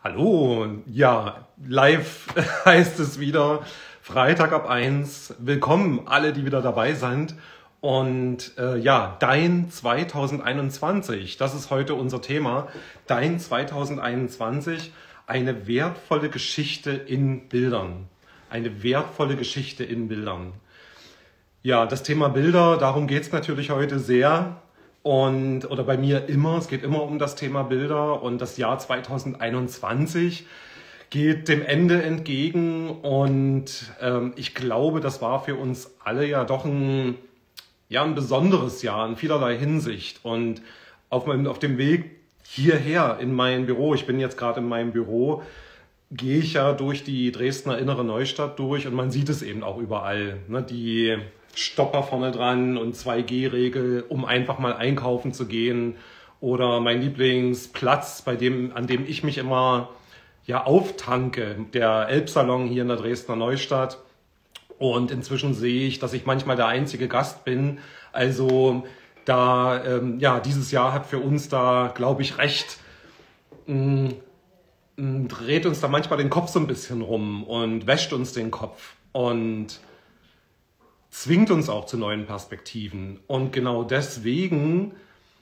Hallo, ja, live heißt es wieder, Freitag ab 1. Willkommen alle, die wieder dabei sind. Und ja, dein 2021, das ist heute unser Thema. Dein 2021, eine wertvolle Geschichte in Bildern. Eine wertvolle Geschichte in Bildern. Ja, das Thema Bilder, darum geht es natürlich heute sehr. Oder bei mir immer, es geht immer um das Thema Bilder, und das Jahr 2021 geht dem Ende entgegen, und ich glaube, das war für uns alle ja doch ein besonderes Jahr in vielerlei Hinsicht. Und auf dem Weg hierher in mein Büro, ich bin jetzt gerade in meinem Büro, gehe ich ja durch die Dresdner Innere Neustadt durch, und man sieht es eben auch überall, ne? Die Stopper vorne dran und 2G-Regel, um einfach mal einkaufen zu gehen. Oder mein Lieblingsplatz, an dem ich mich immer auftanke, der Elbsalon hier in der Dresdner Neustadt. Und inzwischen sehe ich, dass ich manchmal der einzige Gast bin. Also dieses Jahr hat für uns da, glaube ich, recht, dreht uns da manchmal den Kopf so ein bisschen rum und wäscht uns den Kopf und zwingt uns auch zu neuen Perspektiven. Und genau deswegen,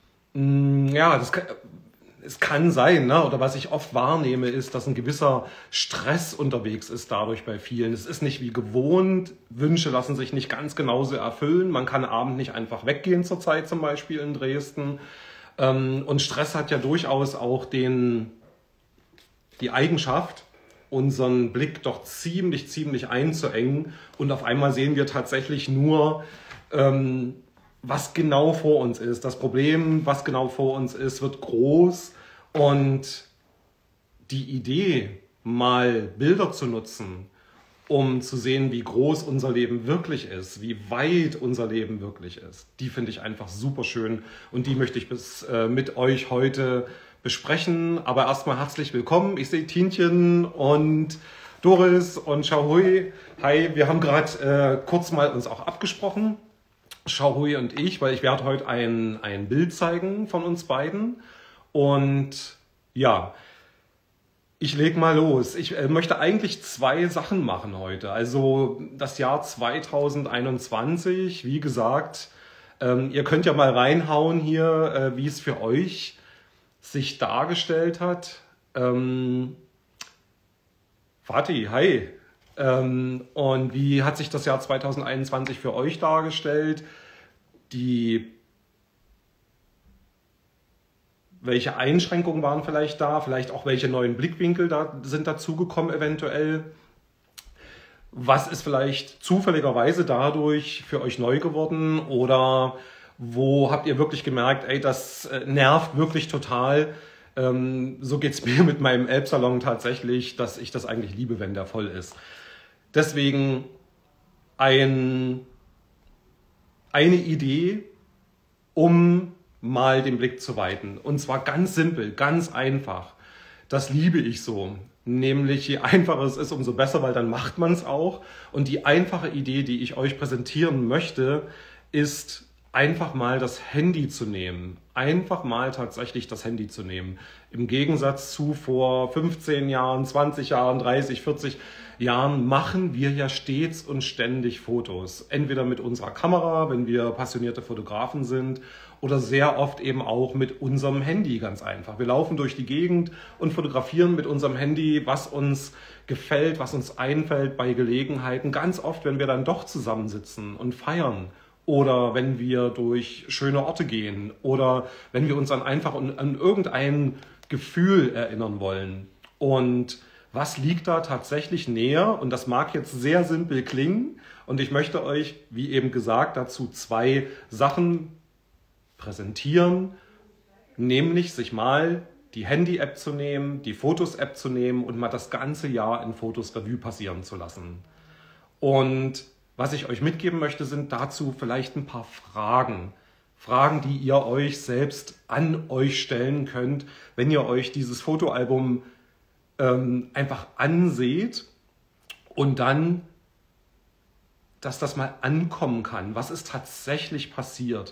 es kann sein, ne? Oder was ich oft wahrnehme, ist, dass ein gewisser Stress unterwegs ist dadurch bei vielen. Es ist nicht wie gewohnt, Wünsche lassen sich nicht ganz genauso erfüllen. Man kann abends nicht einfach weggehen zurzeit, zum Beispiel in Dresden. Und Stress hat ja durchaus auch die Eigenschaft, unseren Blick doch ziemlich einzuengen, und auf einmal sehen wir tatsächlich nur, was genau vor uns ist. Das Problem, was genau vor uns ist, wird groß, und die Idee, mal Bilder zu nutzen, um zu sehen, wie groß unser Leben wirklich ist, wie weit unser Leben wirklich ist, die finde ich einfach super schön, und die möchte ich mit euch heute besprechen. Aber erstmal herzlich willkommen. Ich sehe Tinchen und Doris und Xiaohui. Hi, wir haben gerade kurz mal uns auch abgesprochen, Xiaohui und ich, weil ich werde heute ein Bild zeigen von uns beiden. Und ja, ich leg mal los. Ich möchte eigentlich 2 Sachen machen heute. Also das Jahr 2021, wie gesagt, ihr könnt ja mal reinhauen hier, wie es für euch sich dargestellt hat. Fatih, hi. Und wie hat sich das Jahr 2021 für euch dargestellt? Welche Einschränkungen waren vielleicht da? Vielleicht auch welche neuen Blickwinkel sind dazugekommen eventuell? Was ist vielleicht zufälligerweise dadurch für euch neu geworden? Oder wo habt ihr wirklich gemerkt, ey, das nervt wirklich total? So geht es mir mit meinem Elbsalon tatsächlich, dass ich das eigentlich liebe, wenn der voll ist. Deswegen eine Idee, um mal den Blick zu weiten. Und zwar ganz simpel, ganz einfach. Das liebe ich so. Nämlich, je einfacher es ist, umso besser, weil dann macht man es auch. Und die einfache Idee, die ich euch präsentieren möchte, ist einfach mal das Handy zu nehmen. Einfach mal tatsächlich das Handy zu nehmen. Im Gegensatz zu vor 15 Jahren, 20 Jahren, 30, 40 Jahren machen wir ja stets und ständig Fotos. Entweder mit unserer Kamera, wenn wir passionierte Fotografen sind, oder sehr oft eben auch mit unserem Handy, ganz einfach. Wir laufen durch die Gegend und fotografieren mit unserem Handy, was uns gefällt, was uns einfällt bei Gelegenheiten. Ganz oft, wenn wir dann doch zusammensitzen und feiern, oder wenn wir durch schöne Orte gehen, oder wenn wir uns an irgendein Gefühl erinnern wollen. Und was liegt da tatsächlich näher? Und das mag jetzt sehr simpel klingen, und ich möchte euch, wie eben gesagt, dazu 2 Sachen präsentieren, nämlich sich mal die Handy-App zu nehmen, die Fotos-App zu nehmen und mal das ganze Jahr in Fotos Revue passieren zu lassen. Und was ich euch mitgeben möchte, sind dazu vielleicht ein paar Fragen. Fragen, die ihr euch selbst an euch stellen könnt, wenn ihr euch dieses Fotoalbum einfach anseht, und dann, dass das mal ankommen kann. Was ist tatsächlich passiert?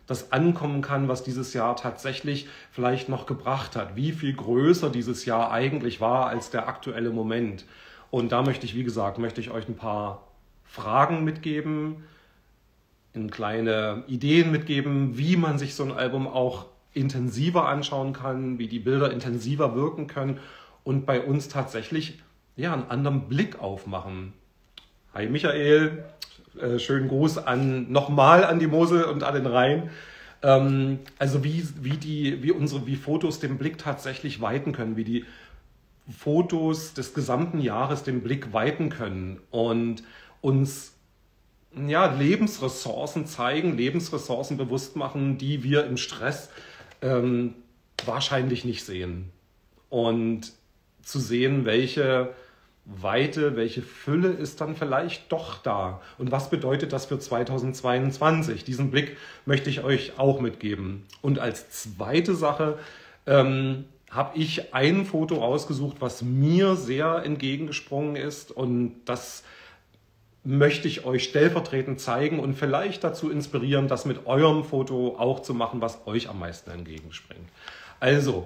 das ankommen kann, was dieses Jahr tatsächlich vielleicht noch gebracht hat, wie viel größer dieses Jahr eigentlich war als der aktuelle Moment. Und da möchte ich, wie gesagt, euch ein paar Fragen mitgeben, kleine Ideen mitgeben, wie man sich so ein Album auch intensiver anschauen kann, wie die Bilder intensiver wirken können und bei uns tatsächlich einen anderen Blick aufmachen. Hi Michael, schönen Gruß nochmal an die Mosel und an den Rhein. Also wie Fotos den Blick tatsächlich weiten können, wie die Fotos des gesamten Jahres den Blick weiten können und uns Lebensressourcen zeigen, Lebensressourcen bewusst machen, die wir im Stress wahrscheinlich nicht sehen. Und zu sehen, welche Weite, welche Fülle ist dann vielleicht doch da. Und was bedeutet das für 2022? Diesen Blick möchte ich euch auch mitgeben. Und als zweite Sache habe ich ein Foto rausgesucht, was mir sehr entgegengesprungen ist. Und das möchte ich euch stellvertretend zeigen und vielleicht dazu inspirieren, das mit eurem Foto auch zu machen, was euch am meisten entgegenspringt. Also,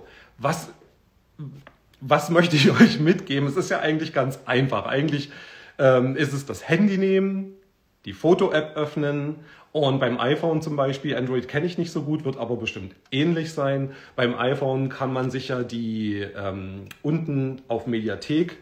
was möchte ich euch mitgeben? Es ist ja eigentlich ganz einfach. Eigentlich ist es das Handy nehmen, die Foto-App öffnen und beim iPhone zum Beispiel, Android kenne ich nicht so gut, wird aber bestimmt ähnlich sein. Beim iPhone kann man sich ja die unten auf Mediathek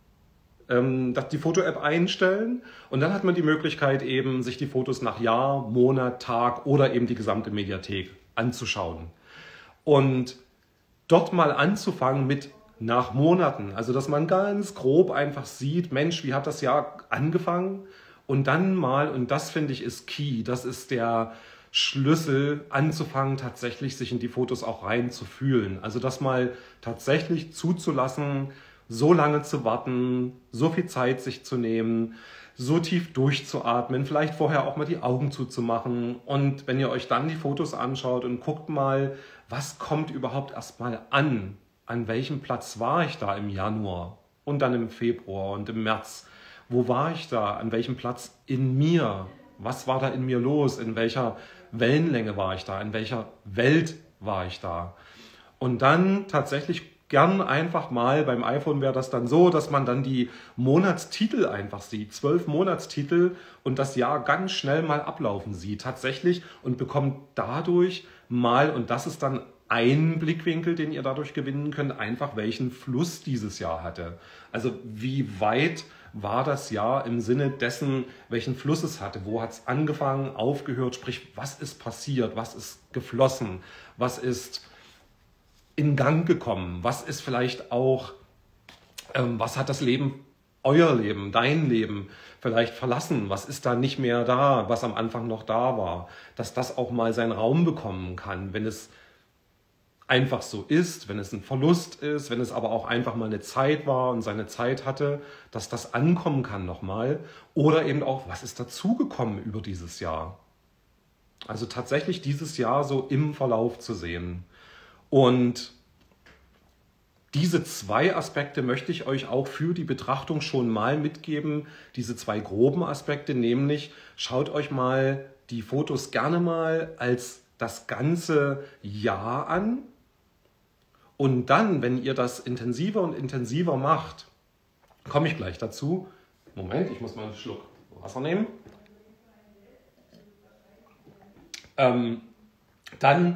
die Foto-App einstellen und dann hat man die Möglichkeit eben, sich die Fotos nach Jahr, Monat, Tag oder eben die gesamte Mediathek anzuschauen. Und dort mal anzufangen mit nach Monaten, also dass man ganz grob einfach sieht, Mensch, wie hat das Jahr angefangen? Und dann mal, und das finde ich ist key, das ist der Schlüssel, anzufangen, tatsächlich sich in die Fotos auch reinzufühlen. Also das mal tatsächlich zuzulassen, so lange zu warten, so viel Zeit sich zu nehmen, so tief durchzuatmen, vielleicht vorher auch mal die Augen zuzumachen. Und wenn ihr euch dann die Fotos anschaut und guckt mal, was kommt überhaupt erstmal an welchem Platz war ich da im Januar und dann im Februar und im März, wo war ich da, an welchem Platz in mir, was war da in mir los, in welcher Wellenlänge war ich da, in welcher Welt war ich da. Und dann tatsächlich gern einfach mal, beim iPhone wäre das dann so, dass man dann die Monatstitel einfach sieht, 12 Monatstitel und das Jahr ganz schnell mal ablaufen sieht tatsächlich und bekommt dadurch mal, und das ist dann ein Blickwinkel, den ihr dadurch gewinnen könnt, einfach welchen Fluss dieses Jahr hatte. Also wie weit war das Jahr im Sinne dessen, welchen Fluss es hatte, wo hat es angefangen, aufgehört, sprich, was ist passiert, was ist geflossen, was ist in Gang gekommen, was ist vielleicht auch, was hat das Leben, euer Leben, dein Leben vielleicht verlassen, was ist da nicht mehr da, was am Anfang noch da war, dass das auch mal seinen Raum bekommen kann, wenn es einfach so ist, wenn es ein Verlust ist, wenn es aber auch einfach mal eine Zeit war und seine Zeit hatte, dass das ankommen kann nochmal. Oder eben auch, was ist dazugekommen über dieses Jahr? Also tatsächlich dieses Jahr so im Verlauf zu sehen. Und diese zwei Aspekte möchte ich euch auch für die Betrachtung schon mal mitgeben. Diese zwei groben Aspekte, nämlich schaut euch mal die Fotos gerne mal als das ganze Jahr an. Und dann, wenn ihr das intensiver und intensiver macht, komme ich gleich dazu. Moment, ich muss mal einen Schluck Wasser nehmen. Dann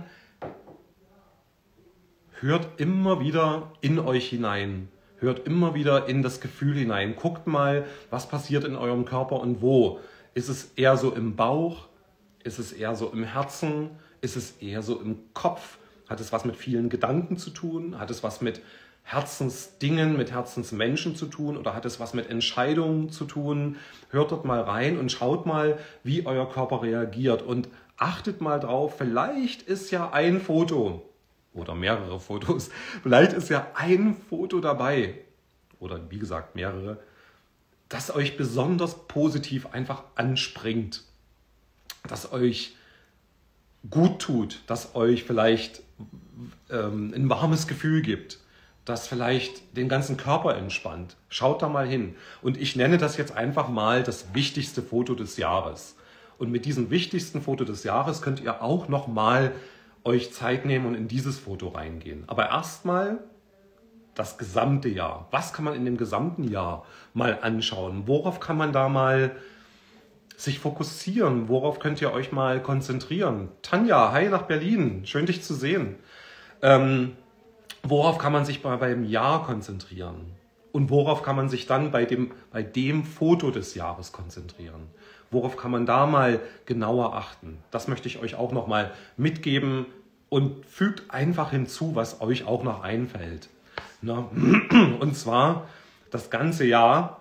hört immer wieder in euch hinein. Hört immer wieder in das Gefühl hinein. Guckt mal, was passiert in eurem Körper und wo. Ist es eher so im Bauch? Ist es eher so im Herzen? Ist es eher so im Kopf? Hat es was mit vielen Gedanken zu tun? Hat es was mit Herzensdingen, mit Herzensmenschen zu tun? Oder hat es was mit Entscheidungen zu tun? Hört dort mal rein und schaut mal, wie euer Körper reagiert. Und achtet mal drauf, vielleicht ist ja ein Foto oder mehrere Fotos, vielleicht ist ja ein Foto dabei, oder wie gesagt mehrere, das euch besonders positiv einfach anspringt, das euch gut tut, das euch vielleicht ein warmes Gefühl gibt, das vielleicht den ganzen Körper entspannt. Schaut da mal hin. Und ich nenne das jetzt einfach mal das wichtigste Foto des Jahres. Und mit diesem wichtigsten Foto des Jahres könnt ihr auch nochmal euch Zeit nehmen und in dieses Foto reingehen. Aber erstmal das gesamte Jahr. Was kann man in dem gesamten Jahr mal anschauen? Worauf kann man da mal sich fokussieren? Worauf könnt ihr euch mal konzentrieren? Tanja, hi nach Berlin. Schön, dich zu sehen. Worauf kann man sich beim Jahr konzentrieren? Und worauf kann man sich dann bei dem Foto des Jahres konzentrieren? Worauf kann man da mal genauer achten? Das möchte ich euch auch nochmal mitgeben und fügt einfach hinzu, was euch auch noch einfällt. Na, und zwar das ganze Jahr,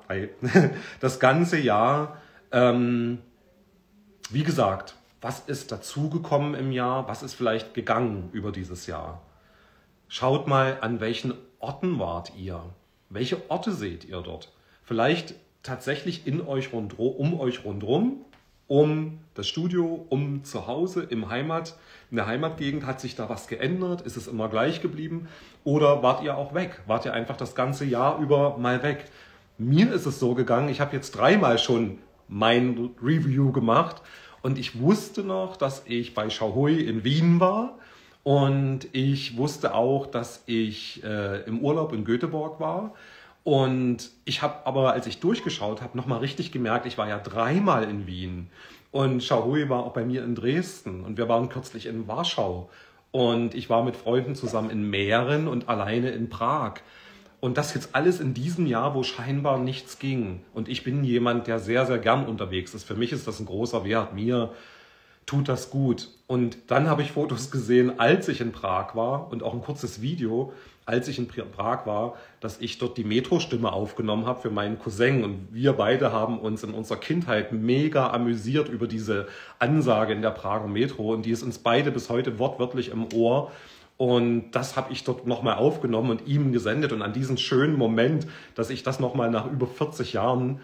wie gesagt, was ist dazugekommen im Jahr, was ist vielleicht gegangen über dieses Jahr? Schaut mal, an welchen Orten wart ihr? Welche Orte seht ihr dort? Vielleicht tatsächlich um euch rundherum, um das Studio, um zu Hause, in der Heimatgegend. Hat sich da was geändert? Ist es immer gleich geblieben? Oder wart ihr auch weg? Wart ihr einfach das ganze Jahr über mal weg? Mir ist es so gegangen, ich habe jetzt 3-mal schon mein Review gemacht und ich wusste noch, dass ich bei Xiaohui in Wien war. Und ich wusste auch, dass ich im Urlaub in Göteborg war. Und ich habe aber, als ich durchgeschaut habe, nochmal richtig gemerkt, ich war ja 3-mal in Wien. Und Xiaohui war auch bei mir in Dresden. Und wir waren kürzlich in Warschau. Und ich war mit Freunden zusammen in Mähren und alleine in Prag. Und das jetzt alles in diesem Jahr, wo scheinbar nichts ging. Und ich bin jemand, der sehr, sehr gern unterwegs ist. Für mich ist das ein großer Wert. Mir tut das gut. Und dann habe ich Fotos gesehen, als ich in Prag war und auch ein kurzes Video, als ich in Prag war, dass ich dort die Metro-Stimme aufgenommen habe für meinen Cousin. Und wir beide haben uns in unserer Kindheit mega amüsiert über diese Ansage in der Prager Metro. Und die ist uns beide bis heute wortwörtlich im Ohr. Und das habe ich dort nochmal aufgenommen und ihm gesendet. Und an diesen schönen Moment, dass ich das nochmal nach über 40 Jahren...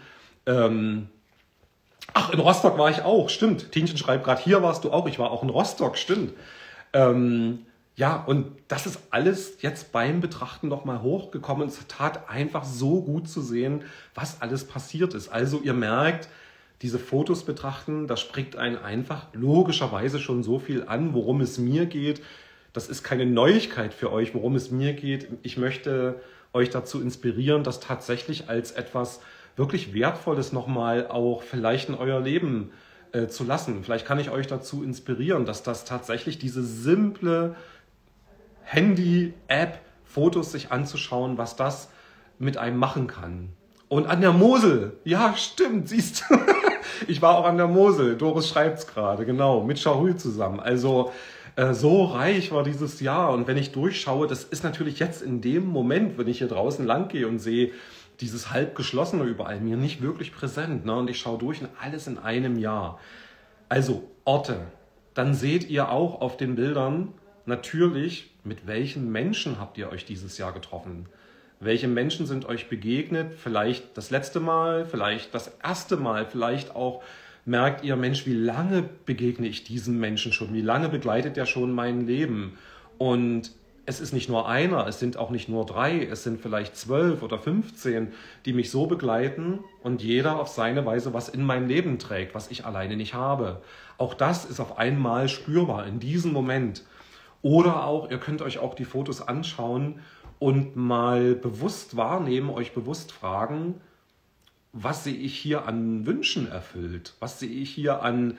Ach, in Rostock war ich auch, stimmt. Tinchen schreibt gerade, hier warst du auch, ich war auch in Rostock, stimmt. Ja, und das ist alles jetzt beim Betrachten nochmal hochgekommen. Es tat einfach so gut zu sehen, was alles passiert ist. Also ihr merkt, diese Fotos betrachten, da spricht einen einfach logischerweise schon so viel an, worum es mir geht. Das ist keine Neuigkeit für euch, worum es mir geht. Ich möchte euch dazu inspirieren, das tatsächlich als etwas wirklich Wertvolles nochmal auch vielleicht in euer Leben zu lassen. Vielleicht kann ich euch dazu inspirieren, dass das tatsächlich diese simple Handy-App, Fotos sich anzuschauen, was das mit einem machen kann. Und an der Mosel, ja stimmt, siehst du, ich war auch an der Mosel, Doris schreibt es gerade, genau, mit Xiaohui zusammen. Also so reich war dieses Jahr und wenn ich durchschaue, das ist natürlich jetzt in dem Moment, wenn ich hier draußen lang gehe und sehe, dieses halb geschlossene überall mir nicht wirklich präsent. Ne? Und ich schaue durch und alles in einem Jahr. Also Orte. Dann seht ihr auch auf den Bildern natürlich, mit welchen Menschen habt ihr euch dieses Jahr getroffen? Welche Menschen sind euch begegnet? Vielleicht das letzte Mal, vielleicht das erste Mal, vielleicht auch merkt ihr, Mensch, wie lange begegne ich diesem Menschen schon? Wie lange begleitet der schon mein Leben? Und es ist nicht nur einer, es sind auch nicht nur 3, es sind vielleicht 12 oder 15, die mich so begleiten und jeder auf seine Weise was in mein Leben trägt, was ich alleine nicht habe. Auch das ist auf einmal spürbar in diesem Moment. Oder auch, ihr könnt euch auch die Fotos anschauen und mal bewusst wahrnehmen, euch bewusst fragen, was sehe ich hier an Wünschen erfüllt? Was sehe ich hier an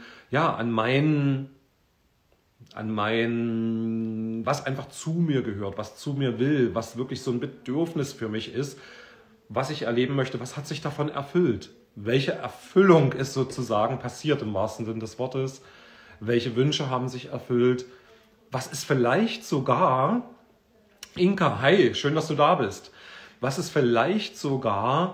was einfach zu mir gehört, was zu mir will, was wirklich so ein Bedürfnis für mich ist, was ich erleben möchte, was hat sich davon erfüllt? Welche Erfüllung ist sozusagen passiert im wahrsten Sinne des Wortes? Welche Wünsche haben sich erfüllt? Was ist vielleicht sogar, Inka, hi, schön, dass du da bist. Was ist vielleicht sogar,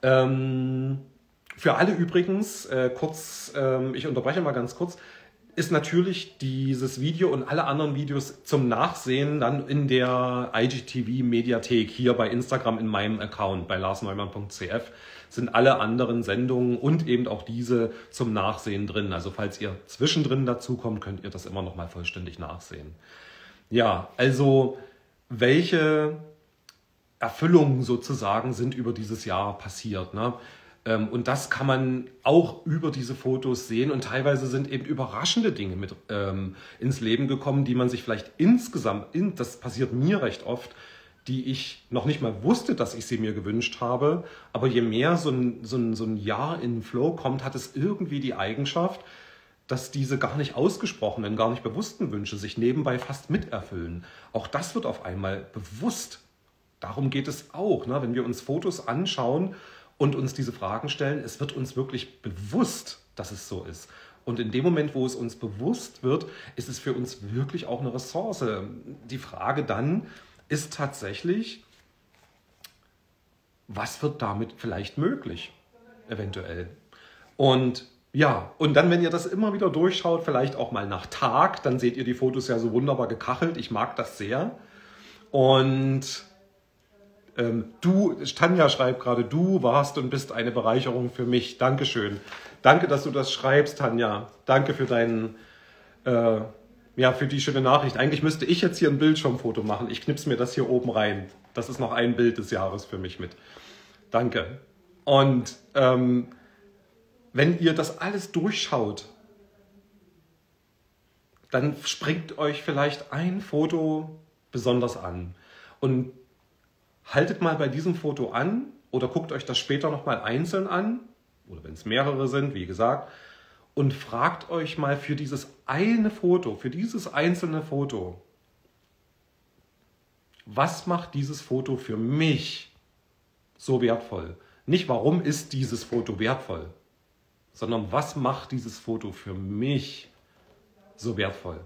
für alle übrigens, ich unterbreche mal ganz kurz, ist natürlich dieses Video und alle anderen Videos zum Nachsehen dann in der IGTV-Mediathek hier bei Instagram in meinem Account bei larsneumann.cf sind alle anderen Sendungen und eben auch diese zum Nachsehen drin. Also falls ihr zwischendrin dazu kommt, könnt ihr das immer noch mal vollständig nachsehen. Ja, also welche Erfüllungen sozusagen sind über dieses Jahr passiert, ne? Und das kann man auch über diese Fotos sehen. Und teilweise sind eben überraschende Dinge mit ins Leben gekommen, die man sich vielleicht insgesamt, das passiert mir recht oft, die ich noch nicht mal wusste, dass ich sie mir gewünscht habe. Aber je mehr so ein Jahr in den Flow kommt, hat es irgendwie die Eigenschaft, dass diese gar nicht ausgesprochenen, gar nicht bewussten Wünsche sich nebenbei fast miterfüllen. Auch das wird auf einmal bewusst. Darum geht es auch, ne? Wenn wir uns Fotos anschauen und uns diese Fragen stellen, es wird uns wirklich bewusst, dass es so ist. Und in dem Moment, wo es uns bewusst wird, ist es für uns wirklich auch eine Ressource. Die Frage dann ist tatsächlich, was wird damit vielleicht möglich, eventuell. Und ja, und dann, wenn ihr das immer wieder durchschaut, vielleicht auch mal nach Tag, dann seht ihr die Fotos ja so wunderbar gekachelt. Ich mag das sehr. Und Tanja schreibt gerade, du warst und bist eine Bereicherung für mich. Dankeschön. Danke, dass du das schreibst, Tanja. Danke für für die schöne Nachricht. Eigentlich müsste ich jetzt hier ein Bildschirmfoto machen. Ich knipse mir das hier oben rein. Das ist noch ein Bild des Jahres für mich mit. Danke. Und wenn ihr das alles durchschaut, dann springt euch vielleicht ein Foto besonders an. Und haltet mal bei diesem Foto an oder guckt euch das später nochmal einzeln an, oder wenn es mehrere sind, wie gesagt, und fragt euch mal für dieses eine Foto, für dieses einzelne Foto, was macht dieses Foto für mich so wertvoll? Nicht, warum ist dieses Foto wertvoll, sondern was macht dieses Foto für mich so wertvoll?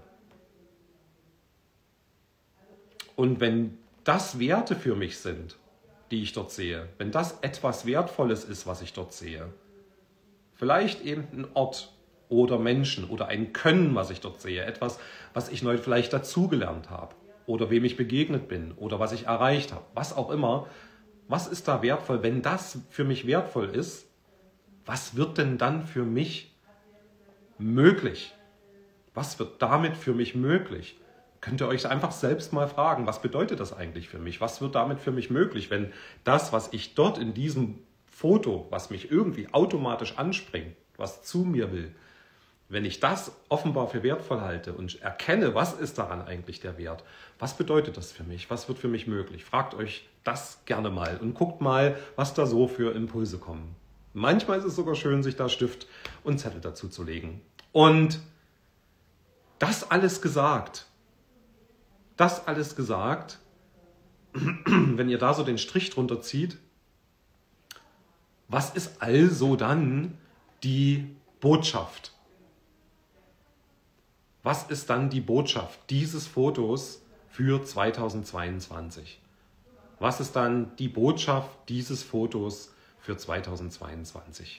Und wenn das Werte für mich sind, die ich dort sehe, wenn das etwas Wertvolles ist, was ich dort sehe, vielleicht eben ein Ort oder Menschen oder ein Können, was ich dort sehe, etwas, was ich neu vielleicht dazugelernt habe oder wem ich begegnet bin oder was ich erreicht habe, was auch immer, was ist da wertvoll? Wenn das für mich wertvoll ist, was wird denn dann für mich möglich? Was wird damit für mich möglich? Könnt ihr euch einfach selbst mal fragen, was bedeutet das eigentlich für mich? Was wird damit für mich möglich, wenn das, was ich dort in diesem Foto, was mich irgendwie automatisch anspringt, was zu mir will, wenn ich das offenbar für wertvoll halte und erkenne, was ist daran eigentlich der Wert, was bedeutet das für mich, was wird für mich möglich? Fragt euch das gerne mal und guckt mal, was da so für Impulse kommen. Manchmal ist es sogar schön, sich da Stift und Zettel dazu zu legen. Und das alles gesagt, wenn ihr da so den Strich drunter zieht, was ist also dann die Botschaft? Was ist dann die Botschaft dieses Fotos für 2022? Was ist dann die Botschaft dieses Fotos für 2022?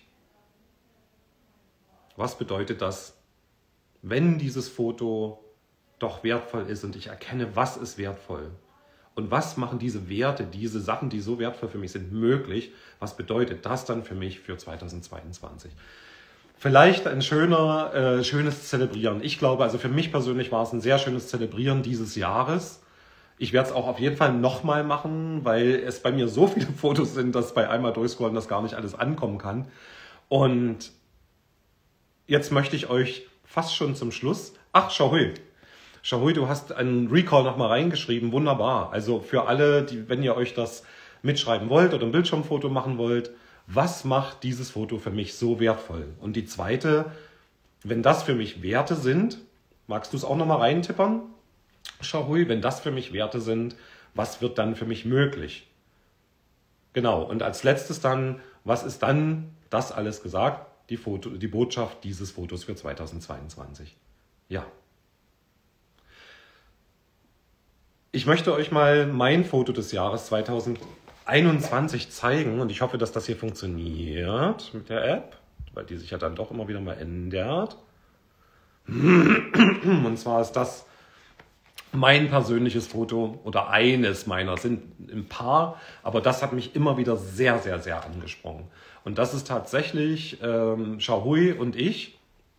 Was bedeutet das, wenn dieses Foto doch wertvoll ist und ich erkenne, was ist wertvoll? Und was machen diese Werte, diese Sachen, die so wertvoll für mich sind, möglich? Was bedeutet das dann für mich für 2022? Vielleicht ein schönes Zelebrieren. Ich glaube, also für mich persönlich war es ein sehr schönes Zelebrieren dieses Jahres. Ich werde es auch auf jeden Fall nochmal machen, weil es bei mir so viele Fotos sind, dass bei einmal durchscrollen das gar nicht alles ankommen kann. Und jetzt möchte ich euch fast schon zum Schluss... Ach, Shahui, du hast einen Recall nochmal reingeschrieben. Wunderbar. Also für alle, die, wenn ihr euch das mitschreiben wollt oder ein Bildschirmfoto machen wollt, was macht dieses Foto für mich so wertvoll? Und die zweite, wenn das für mich Werte sind, magst du es auch nochmal reintippern? Shahui, wenn das für mich Werte sind, was wird dann für mich möglich? Genau, und als letztes dann, was ist dann, das alles gesagt, die Botschaft dieses Fotos für 2022? Ja. Ich möchte euch mal mein Foto des Jahres 2021 zeigen und ich hoffe, dass das hier funktioniert mit der App, weil die sich ja dann doch immer wieder mal ändert. Und zwar ist das mein persönliches Foto oder eines meiner, sind ein paar, aber das hat mich immer wieder sehr, sehr, sehr angesprochen. Und das ist tatsächlich Shahui und ich.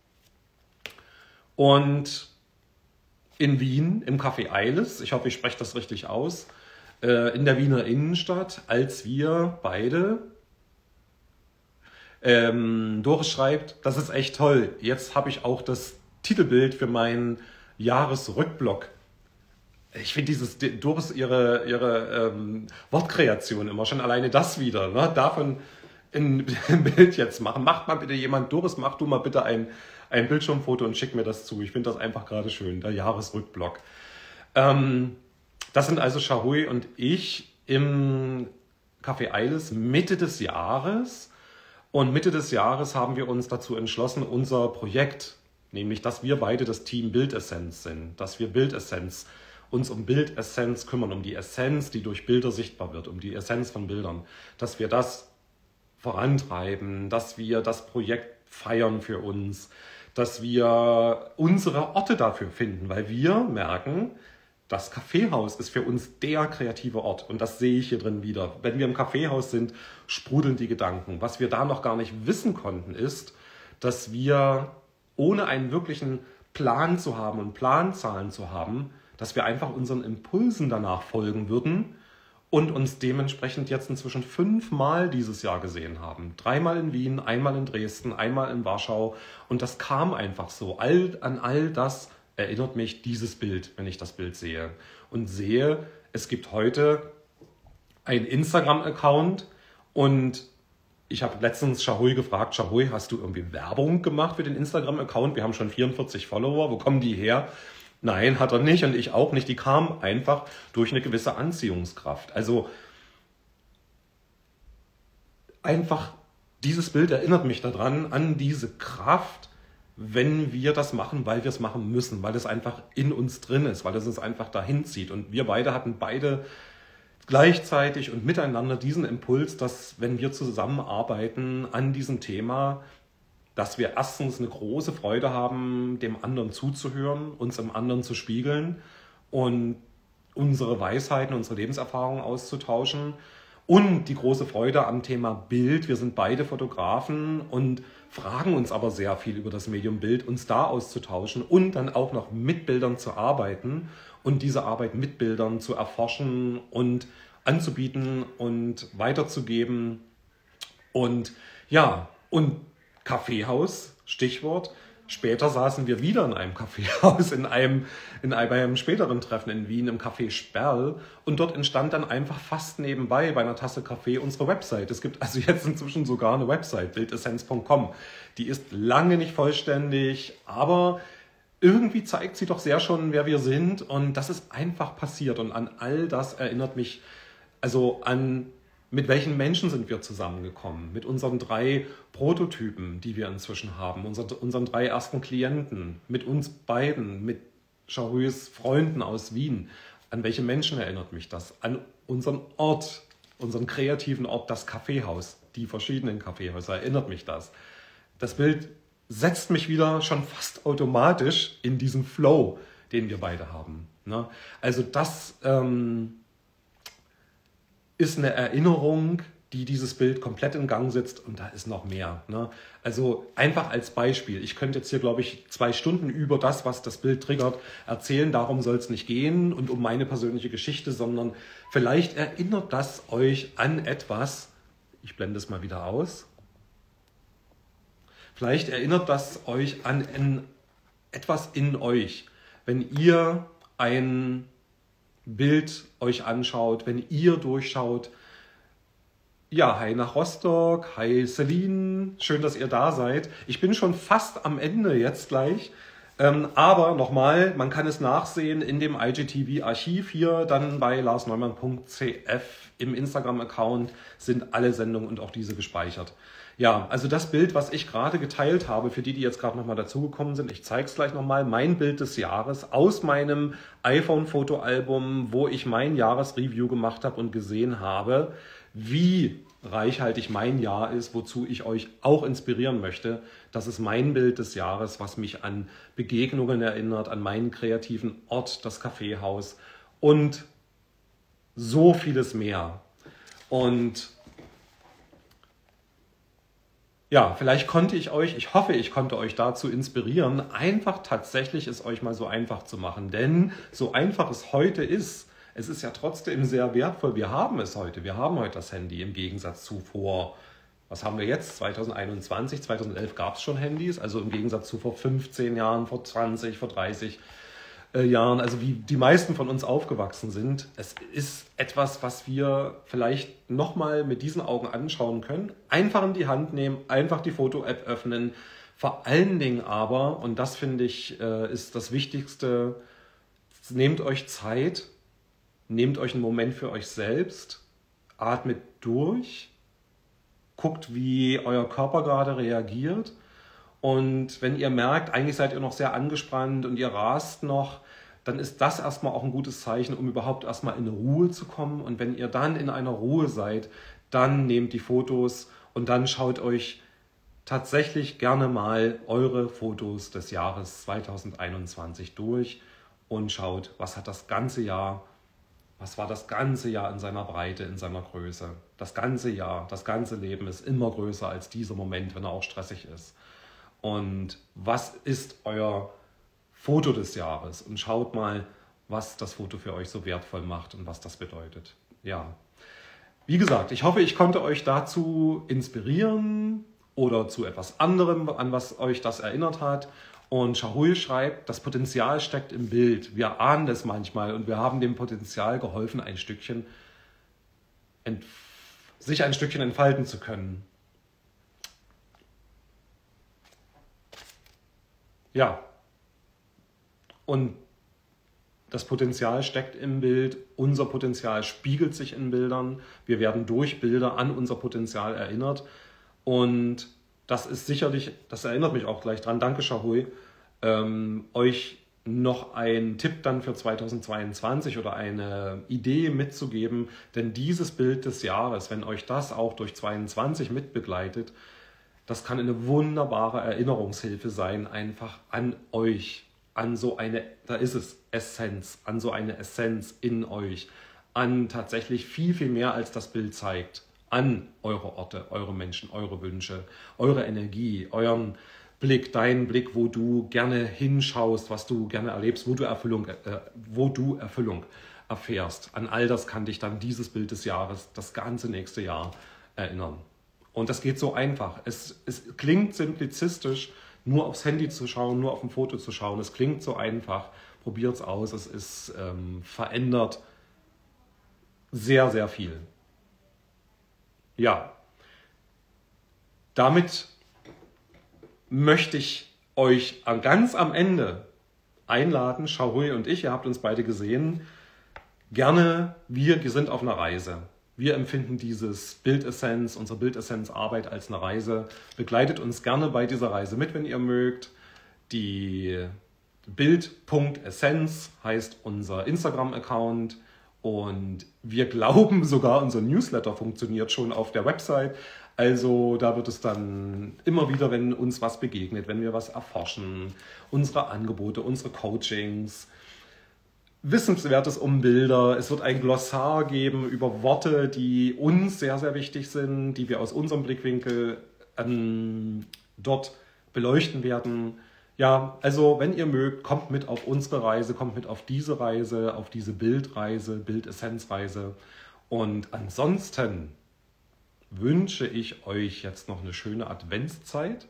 Und in Wien im Café Eiles, ich hoffe, ich spreche das richtig aus, in der Wiener Innenstadt, als wir beide Doris schreibt, das ist echt toll. Jetzt habe ich auch das Titelbild für meinen Jahresrückblock. Ich finde Doris ihre Wortkreation immer schon alleine das wieder. Ne? Davon ein Bild jetzt machen. Macht mal bitte jemand, Doris, mach du mal bitte ein Bildschirmfoto und schick mir das zu. Ich finde das einfach gerade schön, der Jahresrückblock. Das sind also Shahui und ich im Café Eilis Mitte des Jahres. Und Mitte des Jahres haben wir uns dazu entschlossen, unser Projekt, nämlich dass wir beide das Team Bildessenz sind, dass wir uns um Bildessenz kümmern, um die Essenz, die durch Bilder sichtbar wird, um die Essenz von Bildern, dass wir das vorantreiben, dass wir das Projekt feiern für uns, dass wir unsere Orte dafür finden, weil wir merken, das Kaffeehaus ist für uns der kreative Ort und das sehe ich hier drin wieder. Wenn wir im Kaffeehaus sind, sprudeln die Gedanken. Was wir da noch gar nicht wissen konnten, ist, dass wir ohne einen wirklichen Plan zu haben und Planzahlen zu haben, dass wir einfach unseren Impulsen danach folgen würden und uns dementsprechend jetzt inzwischen 5-mal dieses Jahr gesehen haben. 3-mal in Wien, 1-mal in Dresden, 1-mal in Warschau und das kam einfach so. An all das erinnert mich dieses Bild, wenn ich das Bild sehe. Und sehe, es gibt heute einen Instagram-Account und ich habe letztens Shahui gefragt, Shahui, hast du irgendwie Werbung gemacht für den Instagram-Account? Wir haben schon 44 Follower, wo kommen die her? Nein, hat er nicht und ich auch nicht. Die kamen einfach durch eine gewisse Anziehungskraft. Also einfach dieses Bild erinnert mich daran, an diese Kraft, wenn wir das machen, weil wir es machen müssen, weil es einfach in uns drin ist, weil es uns einfach dahin zieht. Und wir hatten beide gleichzeitig und miteinander diesen Impuls, dass wenn wir zusammenarbeiten an diesem Thema, dass wir erstens eine große Freude haben, dem anderen zuzuhören, uns im anderen zu spiegeln und unsere Weisheiten, unsere Lebenserfahrungen auszutauschen. Und die große Freude am Thema Bild. Wir sind beide Fotografen und fragen uns aber sehr viel über das Medium Bild, uns da auszutauschen und dann auch noch mit Bildern zu arbeiten und diese Arbeit mit Bildern zu erforschen und anzubieten und weiterzugeben. Und ja, und Kaffeehaus, Stichwort. Später saßen wir wieder in einem Kaffeehaus, bei einem späteren Treffen in Wien im Café Sperl und dort entstand dann einfach fast nebenbei bei einer Tasse Kaffee unsere Website. Es gibt also jetzt inzwischen sogar eine Website, bildessenz.com. Die ist lange nicht vollständig, aber irgendwie zeigt sie doch sehr schon, wer wir sind und das ist einfach passiert und an all das erinnert mich, also an mit welchen Menschen sind wir zusammengekommen? Mit unseren 3 Prototypen, die wir inzwischen haben, unseren 3 ersten Klienten, mit uns beiden, mit Shahuis Freunden aus Wien. An welche Menschen erinnert mich das? An unseren Ort, unseren kreativen Ort, das Kaffeehaus, die verschiedenen Kaffeehäuser, erinnert mich das. Das Bild setzt mich wieder schon fast automatisch in diesen Flow, den wir beide haben. Ne? Also das ist eine Erinnerung, die dieses Bild komplett in Gang setzt und da ist noch mehr. Ne? Also einfach als Beispiel. Ich könnte jetzt hier, glaube ich, 2 Stunden über das, was das Bild triggert, erzählen. Darum soll es nicht gehen und um meine persönliche Geschichte, sondern vielleicht erinnert das euch an etwas. Ich blende es mal wieder aus. Vielleicht erinnert das euch an etwas in euch, wenn ihr ein Bild euch anschaut, wenn ihr durchschaut. Ja, hi nach Rostock, hi Celine, schön, dass ihr da seid. Ich bin schon fast am Ende jetzt gleich, aber nochmal, man kann es nachsehen in dem IGTV-Archiv hier, dann bei larsneumann.cf im Instagram-Account sind alle Sendungen und auch diese gespeichert. Ja, also das Bild, was ich gerade geteilt habe, für die jetzt gerade nochmal dazugekommen sind, ich zeige es gleich nochmal, mein Bild des Jahres aus meinem iPhone-Fotoalbum, wo ich mein Jahresreview gemacht habe und gesehen habe, wie reichhaltig mein Jahr ist, wozu ich euch auch inspirieren möchte. Das ist mein Bild des Jahres, was mich an Begegnungen erinnert, an meinen kreativen Ort, das Kaffeehaus und so vieles mehr. Und ja, vielleicht ich hoffe, ich konnte euch dazu inspirieren, einfach tatsächlich es euch mal so einfach zu machen. Denn so einfach es heute ist, es ist ja trotzdem sehr wertvoll. Wir haben es heute. Wir haben heute das Handy im Gegensatz zu vor Was haben wir jetzt? 2021, 2011 gab es schon Handys, also im Gegensatz zu vor 15 Jahren, vor 20, vor 30 Jahren, also wie die meisten von uns aufgewachsen sind. Es ist etwas, was wir vielleicht nochmal mit diesen Augen anschauen können. Einfach in die Hand nehmen, einfach die Foto-App öffnen. Vor allen Dingen aber, und das finde ich ist das Wichtigste, nehmt euch Zeit, nehmt euch einen Moment für euch selbst, atmet durch, guckt, wie euer Körper gerade reagiert. Und wenn ihr merkt, eigentlich seid ihr noch sehr angespannt und ihr rast noch, dann ist das erstmal auch ein gutes Zeichen, um überhaupt erstmal in Ruhe zu kommen. Und wenn ihr dann in einer Ruhe seid, dann nehmt die Fotos und dann schaut euch tatsächlich gerne mal eure Fotos des Jahres 2021 durch und schaut, was war das ganze Jahr in seiner Breite, in seiner Größe. Das ganze Jahr, das ganze Leben ist immer größer als dieser Moment, wenn er auch stressig ist. Und was ist euer Foto des Jahres? Und schaut mal, was das Foto für euch so wertvoll macht und was das bedeutet. Ja, wie gesagt, ich hoffe, ich konnte euch dazu inspirieren oder zu etwas anderem, an was euch das erinnert hat. Und Shahui schreibt, das Potenzial steckt im Bild. Wir ahnen das manchmal und wir haben dem Potenzial geholfen, sich ein Stückchen entfalten zu können. Ja, und das Potenzial steckt im Bild, unser Potenzial spiegelt sich in Bildern, wir werden durch Bilder an unser Potenzial erinnert und das ist sicherlich, das erinnert mich auch gleich dran, danke Shahui, euch noch einen Tipp dann für 2022 oder eine Idee mitzugeben, denn dieses Bild des Jahres, wenn euch das auch durch 2022 mitbegleitet, das kann eine wunderbare Erinnerungshilfe sein, einfach an euch, an so eine, da ist es, Essenz, an so eine Essenz in euch, an tatsächlich viel, viel mehr als das Bild zeigt, an eure Orte, eure Menschen, eure Wünsche, eure Energie, euren Blick, deinen Blick, wo du gerne hinschaust, was du gerne erlebst, wo du Erfüllung erfährst. An all das kann dich dann dieses Bild des Jahres, das ganze nächste Jahr erinnern. Und das geht so einfach. Es klingt simplizistisch, nur aufs Handy zu schauen, nur auf ein Foto zu schauen. Es klingt so einfach. Probiert es aus. Es ist verändert sehr, sehr viel. Ja, damit möchte ich euch ganz am Ende einladen, Shahui und ich, ihr habt uns beide gesehen, gerne, wir sind auf einer Reise. Wir empfinden dieses Bildessenz, unsere Bildessenz-Arbeit als eine Reise. Begleitet uns gerne bei dieser Reise mit, wenn ihr mögt. Die Bild.essenz heißt unser Instagram-Account und wir glauben sogar, unser Newsletter funktioniert schon auf der Website. Also da wird es dann immer wieder, wenn uns was begegnet, wenn wir was erforschen, unsere Angebote, unsere Coachings, Wissenswertes um Bilder. Es wird ein Glossar geben über Worte, die uns sehr, sehr wichtig sind, die wir aus unserem Blickwinkel dort beleuchten werden. Ja, also wenn ihr mögt, kommt mit auf unsere Reise, kommt mit auf diese Bildreise, Bildessenzreise. Und ansonsten wünsche ich euch jetzt noch eine schöne Adventszeit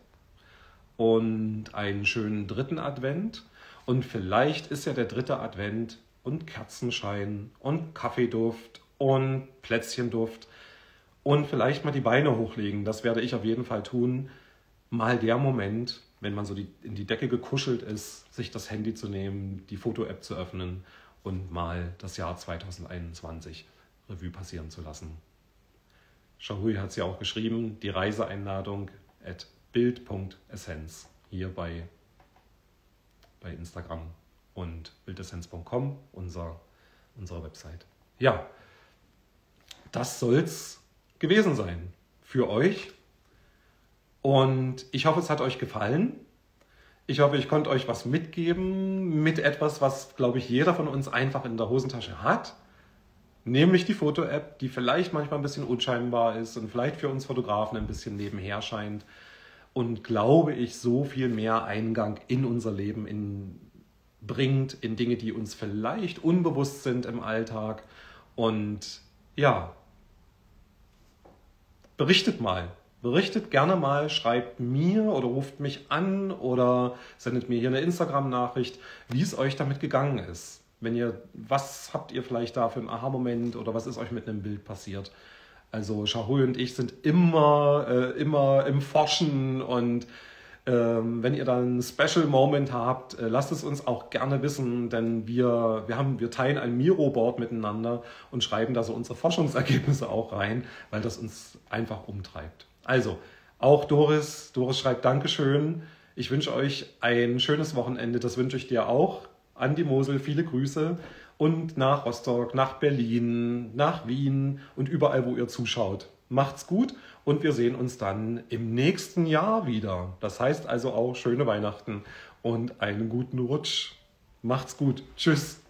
und einen schönen dritten Advent. Und vielleicht ist ja der dritte Advent und Kerzenschein und Kaffeeduft und Plätzchenduft und vielleicht mal die Beine hochlegen. Das werde ich auf jeden Fall tun. Mal der Moment, wenn man so in die Decke gekuschelt ist, sich das Handy zu nehmen, die Foto-App zu öffnen und mal das Jahr 2021 Revue passieren zu lassen. Shahui hat es ja auch geschrieben, die Reiseeinladung @bild.essenz hier bei Instagram und bildessenz.com, unsere Website. Ja, das soll's gewesen sein für euch. Und ich hoffe, es hat euch gefallen. Ich hoffe, ich konnte euch was mitgeben mit etwas, was, glaube ich, jeder von uns einfach in der Hosentasche hat. Nämlich die Foto-App, die vielleicht manchmal ein bisschen unscheinbar ist und vielleicht für uns Fotografen ein bisschen nebenher scheint. Und glaube ich, so viel mehr Eingang in unser Leben bringt, in Dinge, die uns vielleicht unbewusst sind im Alltag. Und ja, berichtet mal, berichtet gerne mal, schreibt mir oder ruft mich an oder sendet mir hier eine Instagram-Nachricht, wie es euch damit gegangen ist. Was habt ihr vielleicht da für einen Aha-Moment oder was ist euch mit einem Bild passiert? Also Shahui und ich sind immer im Forschen und wenn ihr dann einen Special Moment habt, lasst es uns auch gerne wissen, denn wir teilen ein Miro-Board miteinander und schreiben da so unsere Forschungsergebnisse auch rein, weil das uns einfach umtreibt. Also, auch Doris schreibt Dankeschön. Ich wünsche euch ein schönes Wochenende, das wünsche ich dir auch. An die Mosel, viele Grüße und nach Rostock, nach Berlin, nach Wien und überall, wo ihr zuschaut. Macht's gut und wir sehen uns dann im nächsten Jahr wieder. Das heißt also auch schöne Weihnachten und einen guten Rutsch. Macht's gut. Tschüss.